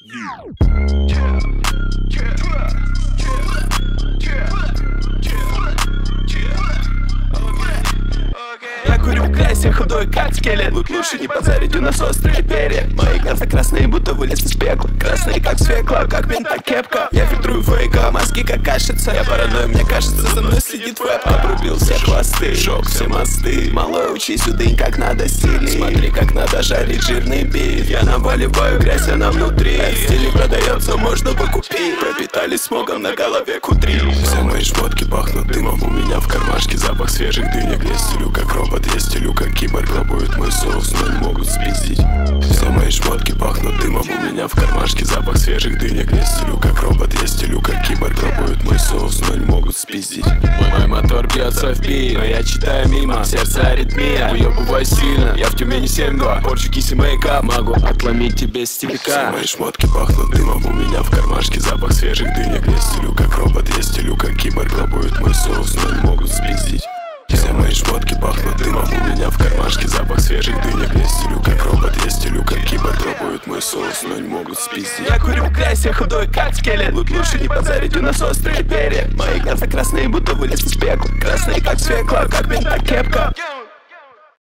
Я курю в грязь, я худой как скелет. Лучше не позарить, у нас острые перья. Мои глаза красные, будто вылез из пекла. Красные как свекла, как мента кепка. Я фильтрую фейка, маски как кашица. Я паранойю, мне кажется, за мной следит веб. Обрубил все хвосты, шок, все мосты. Малой, учись удынь, как надо стилить. Смотри, как надо жарить жирный биф. Я наваливаю грязь, она внутри. В стиле продается, можно покупить. Пропитались смогом, на голове кудри. Все мои шмотки пахнут дымом. У меня в кармашке запах свежих дынек. Я стелю как робот, я стелю как киборг. Пробуют мой соус, но не могут спиздить. Все мои шмотки пахнут дымом. У меня в кармашке запах свежих дынек. Я стелю как робот, я стелю как киборг. Пробуют мой соус, но не могут спиздить. Мой мотор бьется в бит, но я читаю мимо. Сердце аритмия, уебывай сильно. Я в Тюмени 7-2, порчу киси мейкап. Могу отломить тебе стебелька. Все мои шмотки пахнут дымом. У меня в кармашке запах свежих дынек. Я стелю как робот, я стелю как киборг. Пробуют мой соус, но не могут спиздить. Все мои шмотки пахнут дымом. У меня в кармашке запах свежих дынек. Я стелю как робот, я стелю как киборг. Пробуют мой соус, но не могут спиздить. Я курю в грязь, я худой как скелет. Лучше не позарить, у нас острые перья. Мои глаза красные, будто вылез из пекла. Красные как свекла, как мента кепка.